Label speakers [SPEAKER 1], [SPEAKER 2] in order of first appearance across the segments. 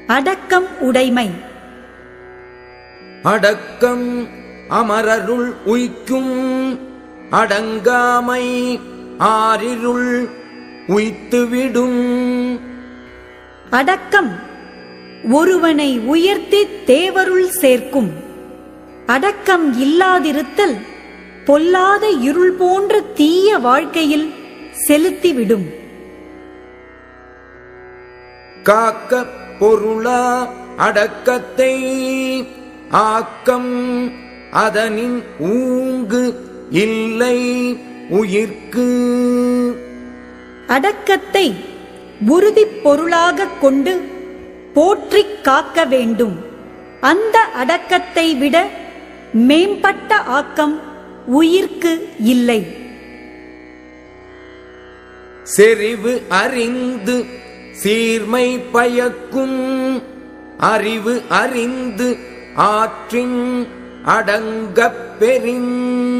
[SPEAKER 1] அடக்கம் உடைமை.
[SPEAKER 2] அடக்கம் அமரருள் உய்க்கும் அடங்காமை ஆரிருள் உய்த்துவிடும்.
[SPEAKER 1] அடக்கம் ஒருவனை உயர்த்தி தேவருள் சேர்க்கும். அடக்கம் இல்லாதிருத்தல் பொல்லாத இருள் போன்ற தீய வாழ்க்கையில் செலுத்திவிடும்.
[SPEAKER 2] காக்க பொருளா அடக்கத்தை ஆக்கம் அதனின் ஊங்கு இல்லை உயிர்க்கு.
[SPEAKER 1] அடக்கத்தை உறுதி பொருளாக கொண்டு போற்றிக் காக்க வேண்டும். அந்த அடக்கத்தை விட மேம்பட்ட ஆக்கம் உயிர்க்கு இல்லை.
[SPEAKER 2] செறிவு அறிந்து சீர்மை பயக்கும் அறிவு அறிந்து ஆற்றின் அடங்கப் பெறின்.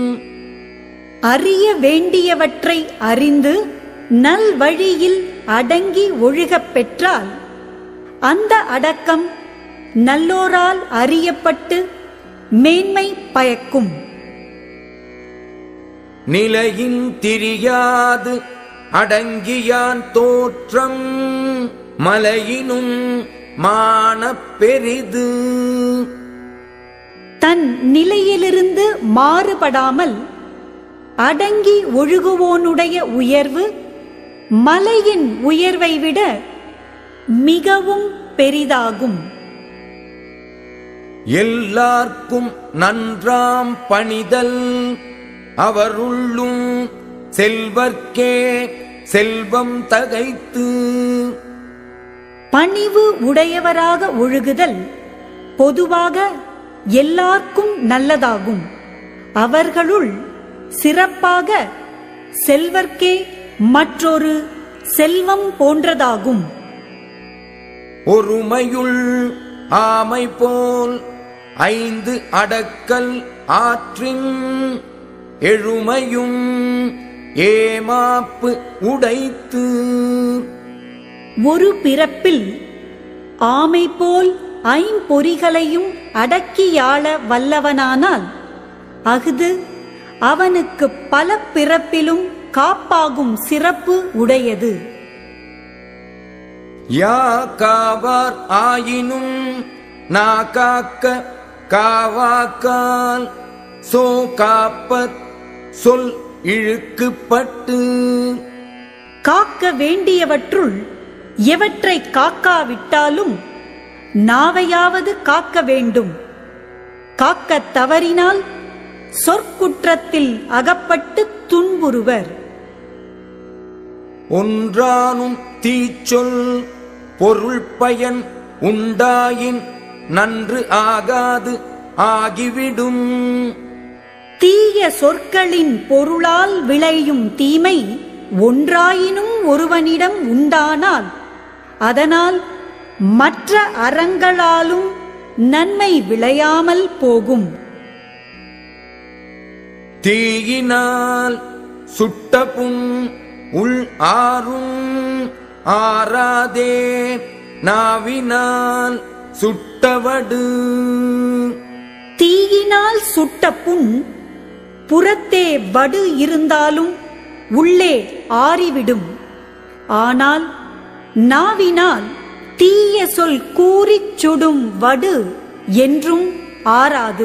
[SPEAKER 1] அறிய வேண்டியவற்றை அறிந்து நல்வழியில் அடங்கி ஒழுகப் பெற்றால் அந்த அடக்கம் நல்லோரால் அறியப்பட்டு மேன்மை பயக்கும்.
[SPEAKER 2] நிலையின் திரியாது அடங்கியான் தோற்றம் மலையினும் மானப் பெரிது.
[SPEAKER 1] தன் நிலையிலிருந்து மாறுபடாமல் அடங்கி ஒழுகுவோனுடைய உயர்வு மலையின் உயர்வை விட மிகவும் பெரிதாகும்.
[SPEAKER 2] எல்லார்க்கும் நன்றாம் பணிதல் அவருள்ளும் செல்வர்க்கே செல்வம் தகைத்து.
[SPEAKER 1] பணிவு உடையவராக ஒழுகுதல் பொதுவாக எல்லாருக்கும் நல்லதாகும். அவர்களுள் சிறப்பாக செல்வர்க்கே மற்றொரு செல்வம் போன்றதாகும்.
[SPEAKER 2] ஒருமையுள் ஆமை போல் 5 அடக்கல் ஆற்றின் எழுமையும் ஏமாப்பு உடைத்து.
[SPEAKER 1] ஒரு பிறப்பில் ஆமை போல் 5 பொறிகளையும் அடக்கியாள வல்லவனானால் அஃது அவனுக்கு பல பிறப்பிலும் காப்பாகும் சிறப்பு உடையது.
[SPEAKER 2] யா காவார் ஆயினும் நா காக்க காவாக்கால் சோ காப்பத் சொல் இழுக்குப்பட்டு.
[SPEAKER 1] காக்க வேண்டியவற்றுள் எவற்றை காக்காவிட்டாலும் நாவையாவது காக்க வேண்டும். காக்கத் தவறினால் சொற்குற்றத்தில் அகப்பட்டு துன்புறுவர்.
[SPEAKER 2] ஒன்றானும் தீச்சொல் பொருள் பயன் உண்டாயின் நன்று ஆகாது ஆகிவிடும்.
[SPEAKER 1] தீய சொற்களின் பொருளால் விளையும் தீமை ஒன்றாயினும் ஒருவனிடம் உண்டானால் அதனால் மற்ற அறங்களாலும் நன்மை விளையாமல் போகும்.
[SPEAKER 2] தீயினால் சுட்ட புண் உள் ஆறும் ஆறாதே நாவினால் சுட்டவடு.
[SPEAKER 1] தீயினால் சுட்ட புண் புறத்தே வடு இருந்தாலும் உள்ளே ஆறிவிடும். ஆனால் நாவினால் தீய சொல் கூறிச் சுடும் வடு என்றும் ஆறாது.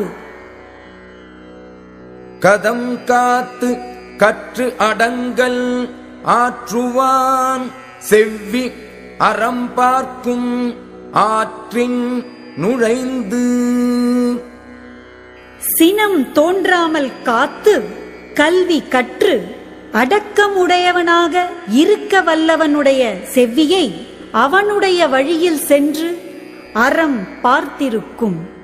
[SPEAKER 2] கதம் காத்து கற்று அடங்கல் ஆற்றுவான் செவ்வி அறம் பார்க்கும் ஆற்றின் நுழைந்து.
[SPEAKER 1] சினம் தோன்றாமல் காத்து கல்வி கற்று அடக்கமுடையவனாக இருக்க வல்லவனுடைய செவ்வியை அவனுடைய வழியில் சென்று அறம் பார்த்திருக்கும்.